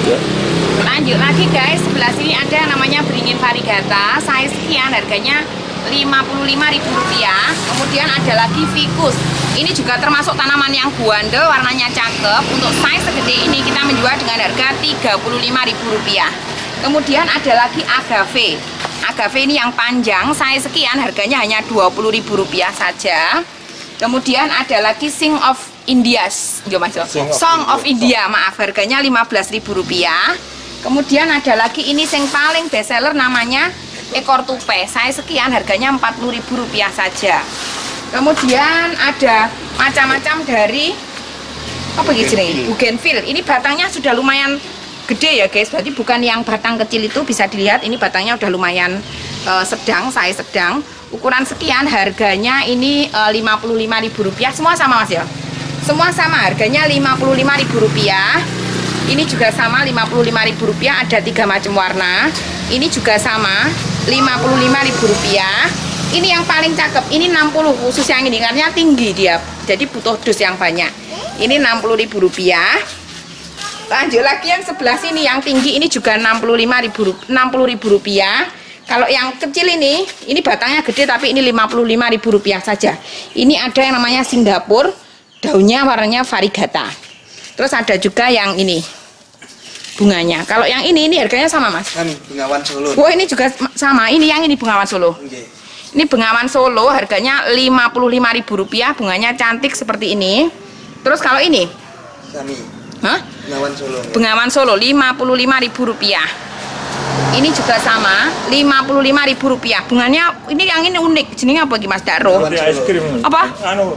Lanjut lagi guys, sebelah sini ada yang namanya beringin variegata, size sekian, harganya Rp55.000. Kemudian ada lagi ficus. Ini juga termasuk tanaman yang buandel, warnanya cakep. Untuk size segede ini kita menjual dengan harga Rp35.000. Kemudian ada lagi agave. Agave ini yang panjang, size sekian, harganya hanya Rp20.000 saja. Kemudian ada lagi Song of India, Song of India, maaf, harganya Rp15.000. Kemudian ada lagi ini yang paling best seller, namanya ekor tupai, saya sekian, harganya Rp40.000 saja. Kemudian ada macam-macam dari apa gitu nih, bougainville. Ini batangnya sudah lumayan gede ya guys, berarti bukan yang batang kecil itu, bisa dilihat ini batangnya udah lumayan sedang, saya sedang. Ukuran sekian, harganya ini Rp55.000. Semua sama mas ya? Semua sama, harganya Rp55.000. Ini juga sama Rp55.000, ada 3 macam warna. Ini juga sama Rp55.000. Ini yang paling cakep, ini 60, khusus yang ini karena tinggi dia, jadi butuh dus yang banyak. Ini Rp60.000. Lanjut lagi yang sebelah sini yang tinggi, ini juga Rp60.000. Kalau yang kecil ini batangnya gede tapi ini Rp55.000 saja. Ini ada yang namanya Singapura, daunnya warnanya variegata. Terus ada juga yang ini bunganya. Kalau yang ini harganya sama mas? Kan Bengawan Solo. Oh ini juga sama. Ini yang ini Bengawan Solo. Okay. Ini Bengawan Solo, harganya Rp55.000. Bunganya cantik seperti ini. Terus kalau ini? Sami. Hah? Bengawan Solo. Bengawan Solo Rp55.000. Ini juga sama Rp55.000. Bunganya ini yang ini unik. Jenenge apa iki Mas Daro? Apa? Anu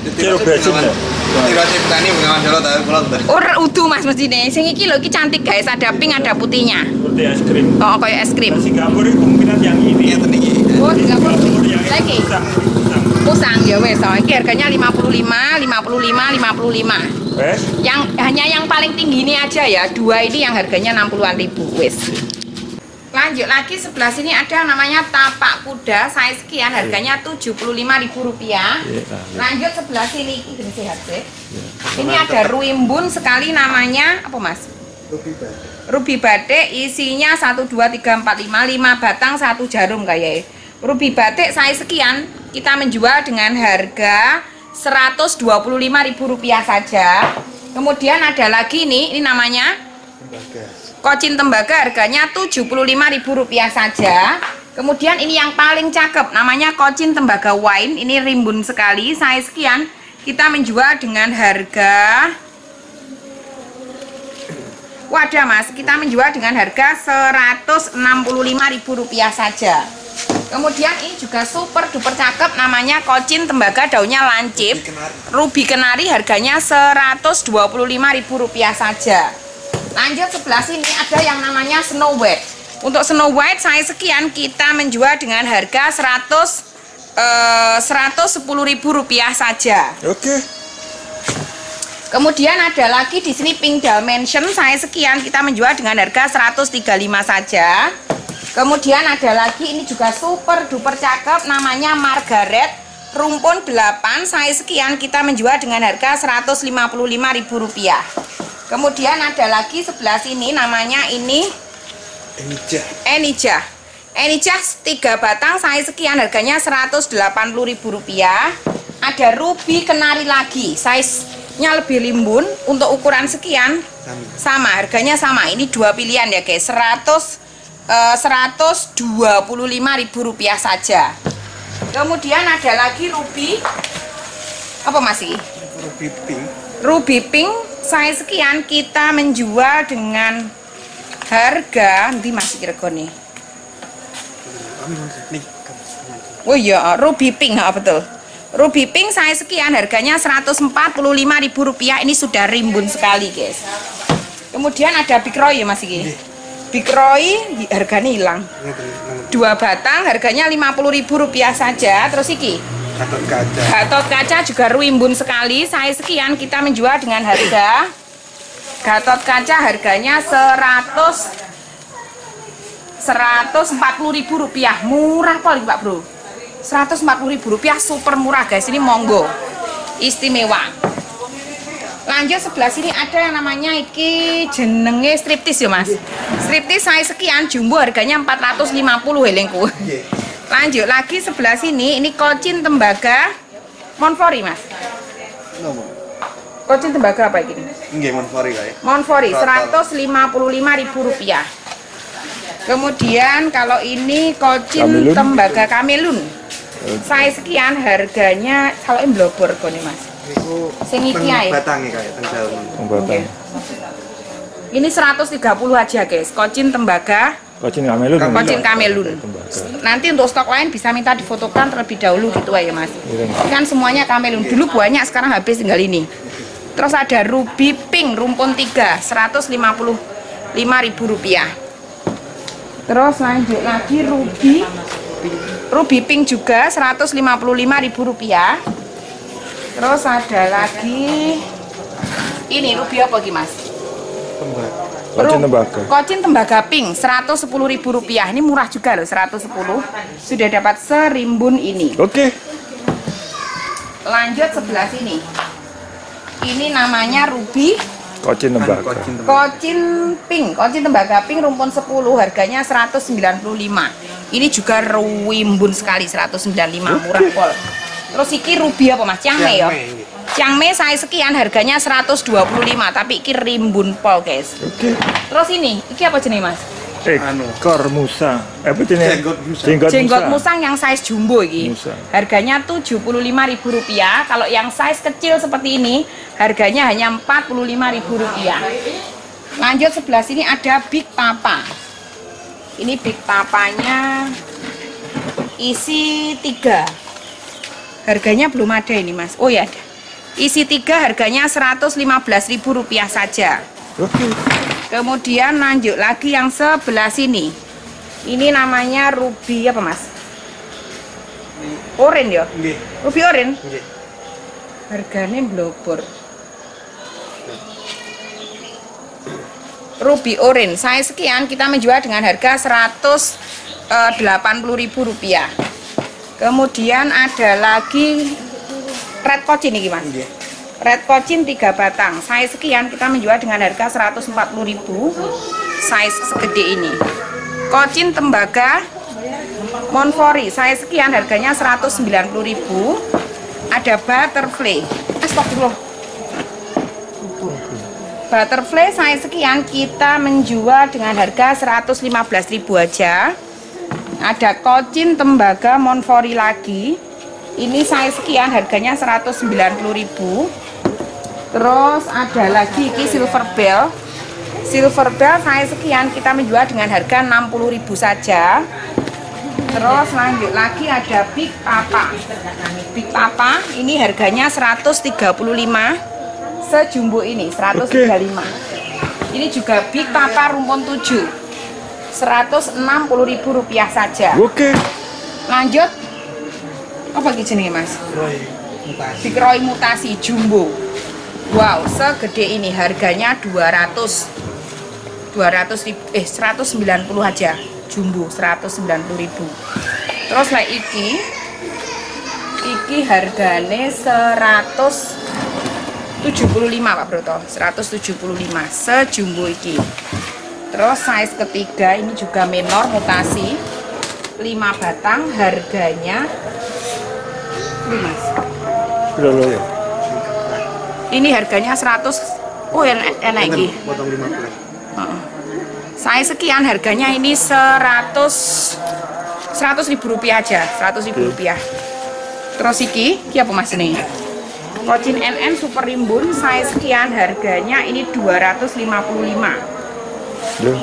utuh mas mestine. Sing iki lho, iki cantik guys, ada pink, ada putihnya. Seperti es krim. Oh, kayak es krim. Singapura itu kemungkinan yang ini. Oh, Singapura. Lagi. Pusang ya wes. Iki harganya Rp55. Yang hanya yang paling tinggi ini aja ya. 2 ini yang harganya Rp60.000 wes. Lanjut lagi sebelah sini ada yang namanya tapak kuda, size sekian, harganya Rp75.000. Lanjut sebelah sini, ini sehat sih. Ini ada ruimbun sekali, namanya apa mas? Ruby batik, isinya 1, 2, 3, 4, 5 batang, 1 jarum kayak. Ruby batik size sekian, kita menjual dengan harga Rp125.000 saja. Kemudian ada lagi ini namanya Kocin tembaga, harganya Rp75.000 saja. Kemudian ini yang paling cakep, namanya Kocin tembaga wine. Ini rimbun sekali, size sekian. Kita menjual dengan harga, wadah mas, kita menjual dengan harga Rp165.000 saja. Kemudian ini juga super duper cakep, namanya Kocin tembaga, daunnya lancip, ruby kenari, harganya Rp125.000 saja. Lanjut sebelah sini ada yang namanya Snow White. Untuk Snow White saya sekian, kita menjual dengan harga Rp110.000 saja. Oke. Kemudian ada lagi di sini Pink Dalmatian, saya sekian, kita menjual dengan harga Rp135 saja. Kemudian ada lagi ini juga super duper cakep, namanya Margaret, rumpun 8, saya sekian, kita menjual dengan harga Rp155.000. Kemudian ada lagi sebelah sini, namanya ini Enija. Enija 3 batang, saya sekian, harganya Rp180.000. Ada ruby kenari lagi, size-nya lebih limbun. Untuk ukuran sekian sama, harganya sama. Ini 2 pilihan ya guys, Rp125.000 saja. Kemudian ada lagi ruby apa masih? Ruby pink. Ruby pink saya sekian, kita menjual dengan harga nanti masih regone. Oh iya, ruby pink, betul. Ruby pink saya sekian, harganya Rp145.000. Ini sudah rimbun sekali guys. Kemudian ada Big Roy ya mas ini. Big Roy harganya hilang. 2 batang, harganya Rp50.000 saja. Terus iki Gatot kaca juga rimbun sekali, saya sekian, kita menjual dengan harga Gatot kaca, harganya Rp140.000. Murah paling pak bro, Rp140.000, super murah guys. Ini monggo, istimewa. Lanjut sebelah sini ada yang namanya iki jenenge striptis ya Mas. Striptis size sekian jumbo harganya 450 helengku. Lanjut lagi sebelah sini ini kocin tembaga Monfori Mas. Kocin tembaga apa ini? Nggih, Monfori kae. Monfori Rp155.000. Kemudian kalau ini kocin tembaga kamelun. Size sekian harganya kalau blobor kok nih Mas. Niku sing iki ae. Batange kae teng dalem. Okay. Ini 130 aja guys, kocin tembaga. Kocin kamelun. Kocin kamelun. Nanti untuk stok lain bisa minta difotokan terlebih dahulu gitu ya Mas. Ini kan semuanya kamelun. Dulu banyak, sekarang habis tinggal ini. Terus ada ruby pink rumpun 3 Rp155.000. Terus lanjut lagi ruby pink juga Rp155.000. Terus ada lagi ini ruby apa lagi Mas? Kocin tembaga. Kocin tembaga pink Rp110.000. Ini murah juga loh, 110. Sudah dapat serimbun ini. Oke. Lanjut sebelah sini. Ini namanya ruby Kocin tembaga. kocin pink, kocin tembaga pink rumpun 10 harganya 195. Ini juga rimbun sekali 195 murah pol. Terus iki ruby apa Mas? Cangme ya. Cangme saya sekian harganya 125 tapi iki rimbun pol guys. Oke. Terus ini, iki apa jenis Mas? Ekor musa. Apa jenis? Jenggot musang yang size jumbo ini. Musang. Harganya Rp75.000. Kalau yang size kecil seperti ini harganya hanya Rp45.000. Lanjut sebelah sini ada Big Papa. Ini Big Papanya isi 3. Harganya belum ada ini Mas. Oh ya ada. Isi 3 harganya Rp115.000 saja. Oke. Kemudian lanjut lagi yang sebelah sini. Ini namanya ruby apa Mas? Oren ya? Nggih. Ruby oren? Nggih. Harganya blobor. Ruby oren, saya sekian kita menjual dengan harga Rp180.000. Kemudian ada lagi red kocin ini Mas. Red kocin 3 batang, saya sekian kita menjual dengan harga Rp140.000. Size segede ini. Kocin tembaga Monfori, saya sekian harganya Rp190.000. Ada butterfly. Astagfirullah. Butterfly saya sekian kita menjual dengan harga Rp115.000 aja. Ada kocin tembaga Monfori lagi. Ini saya sekian harganya Rp190.000. Terus ada lagi ini silver bell. Silver bell saya sekian kita menjual dengan harga Rp60.000 saja. Terus lanjut lagi ada Big Papa. Big Papa ini harganya Rp135. Sejumbo ini Rp135. Ini juga Big Papa rumpun 7. Rp160.000 saja. Oke. Lanjut. Apa jenisnya Mas? Big Roy mutasi jumbo. Wow, segede ini harganya 190 aja. Jumbo 190.000. Terus lah iki harganya 175 Pak Broto. 175 sejumbo iki. Terus size ketiga ini juga menor mutasi 5 batang harganya Mas. Berapa ya? Ini harganya 100. Oh enak iki. Potong 15. Saya sekian harganya ini Rp100.000 aja, Rp100.000. Terus iki apa Mas ini? Kocin NN super rimbun, saya sekian harganya ini Rp255. Loh.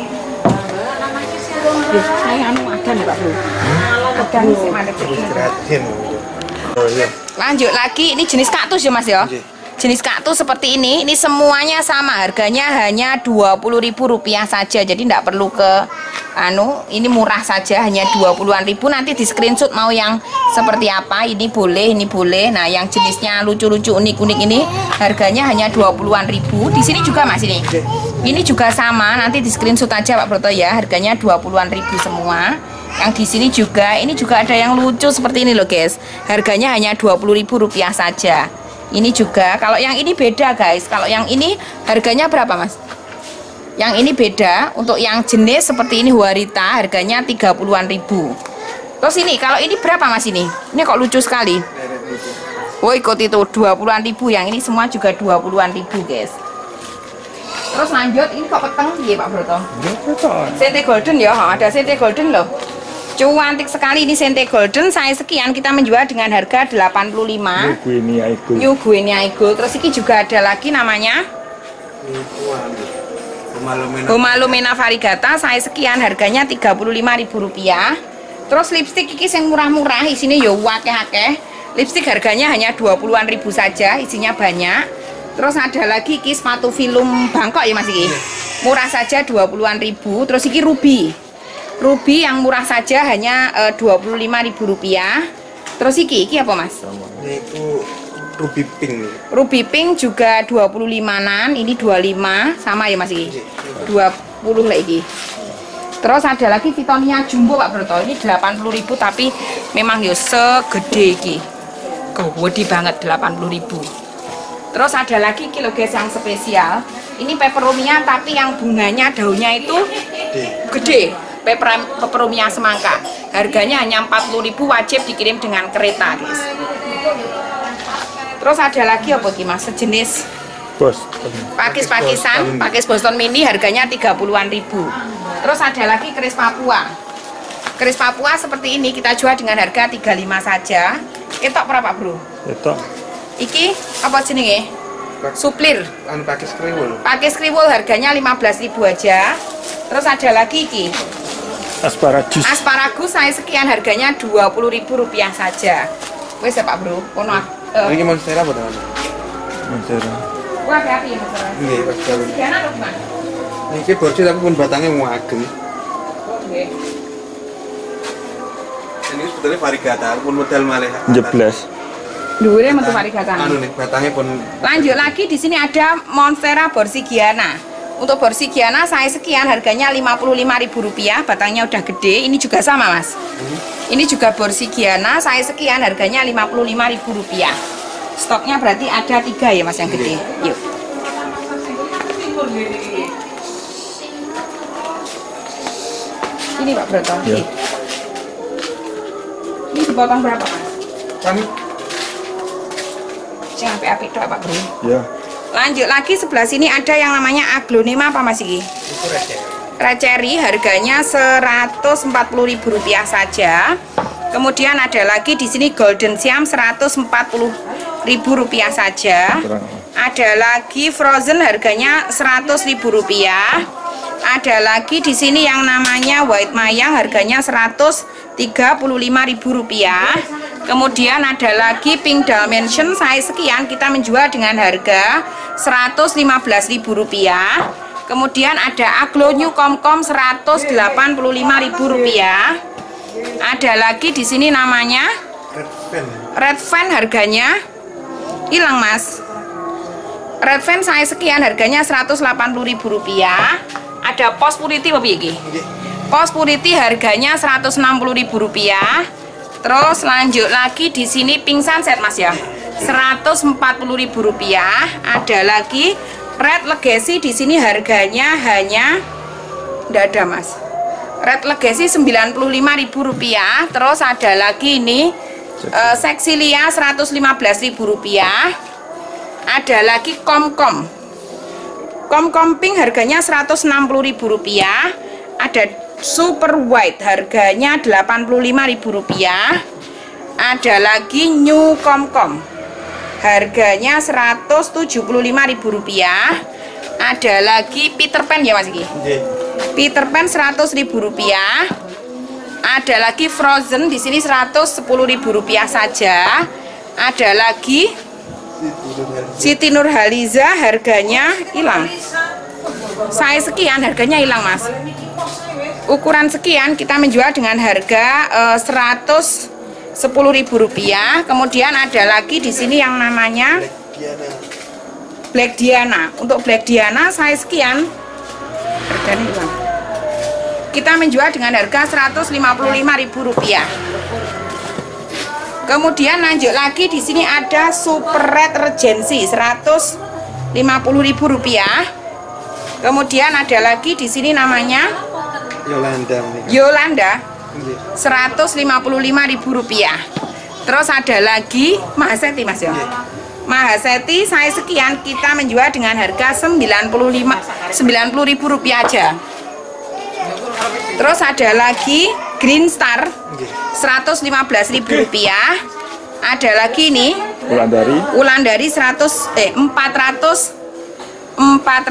Saya anu ada nih Pak Bro. Ada nih sih mandek. Oh iya. Lanjut lagi, ini jenis kaktus ya Mas ya? Jenis kaktus seperti ini semuanya sama, harganya hanya Rp20.000 saja. Jadi tidak perlu ke ini murah saja, hanya 20-an ribu. Nanti di screenshot mau yang seperti apa, ini boleh, ini boleh. Nah, yang jenisnya lucu-lucu unik-unik ini harganya hanya 20-an ribu. Di sini juga Mas ini. Ini juga sama, nanti di screenshot aja Pak Broto ya, harganya 20-an ribu semua. Yang di sini juga, ini juga ada yang lucu seperti ini loh guys. Harganya hanya Rp20.000 saja. Ini juga, kalau yang ini beda guys. Kalau yang ini harganya berapa mas? Yang ini beda, untuk yang jenis seperti ini Huarita harganya 30-an ribu. Terus ini, kalau ini berapa mas ini? Ini kok lucu sekali. Oh ikut itu 20-an ribu, yang ini semua juga 20-an ribu guys. Terus lanjut, ini kok peteng ya Pak Broto? Sente golden ya, ada sente golden loh. Cantik sekali ini sente golden, saya sekian kita menjual dengan harga 85. New Guinea Eagle. Terus ini juga ada lagi namanya Humalumena Variegata, saya sekian harganya Rp35.000. Terus lipstick ini yang murah-murah, isinya ya wakeh-akeh. Lipstick harganya hanya 20-an ribu saja, isinya banyak. Terus ada lagi ini sepatu film Bangkok ya Mas iki. Murah saja 20-an ribu. Terus ini Ruby yang murah saja hanya Rp25.000. Terus iki apa Mas? Ini Ruby Pink. Ruby Pink juga 25-an, ini 25 sama ya Mas iki. 20 lagi. Terus ada lagi Vitonia Jumbo Pak Broto. Ini 80.000 tapi memang yo segede iki. Gede banget 80.000. Terus ada lagi kilo guys yang spesial. Ini peperomia tapi yang bunganya daunnya itu gede. Peperomia semangka. Harganya hanya 40.000, wajib dikirim dengan kereta, guys. Terus ada lagi apa Ki Mas? Sejenis pakis-pakisan, pakis Boston Mini harganya 30-an ribu. Terus ada lagi keris Papua. Keris Papua seperti ini kita jual dengan harga 35 saja. Ketok berapa, Bro? Ketok. Iki apa jenenge? Suplir. Pakis kriwul. Pakis kriwul harganya 15.000 aja. Terus ada lagi iki. Asparagus. Asparagus saya sekian harganya Rp20.000 saja. Wes ya Pak Bro. Ono. Ini monstera apa teman? Monstera. Wah hati-hati ya Mas. Ini pas jalan. Sekian atau gimana? Ini borsi tapi pun batangnya mau ageng. Oke. Ini sebetulnya Variegata, pun model malih. Jeblas. Dhuwure metu Variegata. Anu nih, batangnya pun. Lanjut lagi di sini ada Monstera Borsigiana. Untuk Borsigiana saya sekian harganya Rp55.000, batangnya udah gede. Ini juga sama Mas. Ini juga Borsigiana, saya sekian harganya Rp55.000. Stoknya berarti ada 3 ya Mas yang gede. Yuk. Ini Pak Broto. Ya. Ini dipotong berapa Mas? Kami. Jangan api doa Pak Bro. Ya. Lanjut lagi sebelah sini ada yang namanya aglonema apa Mas iki? Red cherry harganya Rp140.000 saja. Kemudian ada lagi di sini golden siam Rp140.000 saja. Ada lagi frozen harganya Rp100.000. Ada lagi di sini yang namanya white mayang harganya Rp135.000. Kemudian ada lagi pink dimension size sekian kita menjual dengan harga Rp115.000. Kemudian ada aglo new komkom Rp185.000. Ada lagi di sini namanya red fan harganya hilang Mas. Red fan saya sekian harganya Rp180.000. Ada pos purity apa iki? Pos purity harganya Rp160.000. Terus lanjut lagi di sini pink sunset Mas ya. Rp140.000. Ada lagi red legacy di sini harganya hanya enggak ada Mas. Red legacy Rp95.000. Terus ada lagi ini Sexilia Rp115.000. Ada lagi komkom. Komkom pink harganya Rp160.000. Ada super white harganya Rp85.000. Ada lagi new komkom harganya Rp175.000. Ada lagi Peter Pan ya Mas iki. Peter Pan Rp100.000. Ada lagi frozen di sini Rp110.000 saja. Ada lagi Siti Nurhaliza harganya hilang. Saya sekian harganya hilang Mas. Ukuran sekian kita menjual dengan harga Rp110.000. Kemudian ada lagi di sini yang namanya Black Diana. Untuk Black Diana saya sekian harganya hilang. Kita menjual dengan harga Rp155.000. Kemudian lanjut lagi di sini ada Super Red Regency Rp150.000. Kemudian ada lagi di sini namanya Yolanda. Yolanda Nggih. Rp155.000. Terus ada lagi Mahaseti Mas ya. Mahaseti saya sekian kita menjual dengan harga Rp90.000 aja. Terus ada lagi Green Star Rp115.000. Ada lagi nih Wulandari 465.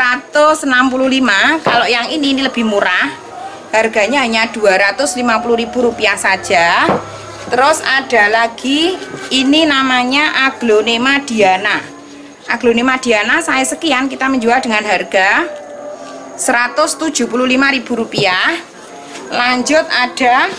Kalau yang ini lebih murah, harganya hanya Rp250.000 saja. Terus ada lagi ini namanya Aglonema Diana. Aglonema Diana saya sekian kita menjual dengan harga Rp175.000. Lanjut ada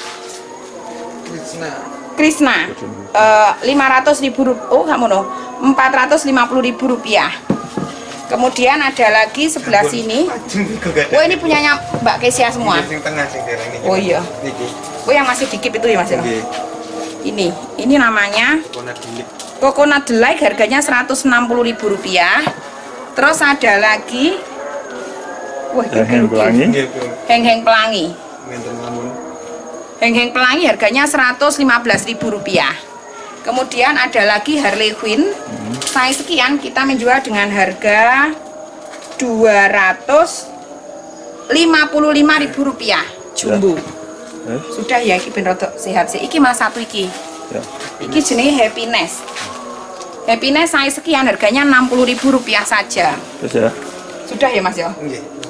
Krishna Rp500.000. Oh kamu no Rp450.000. Kemudian ada lagi sebelah sini. Oh ini punyanya Mbak Kesia semua. Oh iya. Oh yang masih dikip itu ya Mas ya. Ini namanya Coconut Delight, harganya Rp160.000. Terus ada lagi Heng-heng pelangi. Heng-heng pelangi. Heng-heng pelangi harganya Rp115.000. Kemudian ada lagi Harley Quinn. Saya sekian kita menjual dengan harga Rp255.000 jumbo. Sudah ya iki ben rodok sehat sih. Iki Mas satu iki. Ya. Iki jenis Happiness. Happiness saya sekian harganya Rp60.000 saja. Terus ya. Sudah ya Mas ya? Nggih.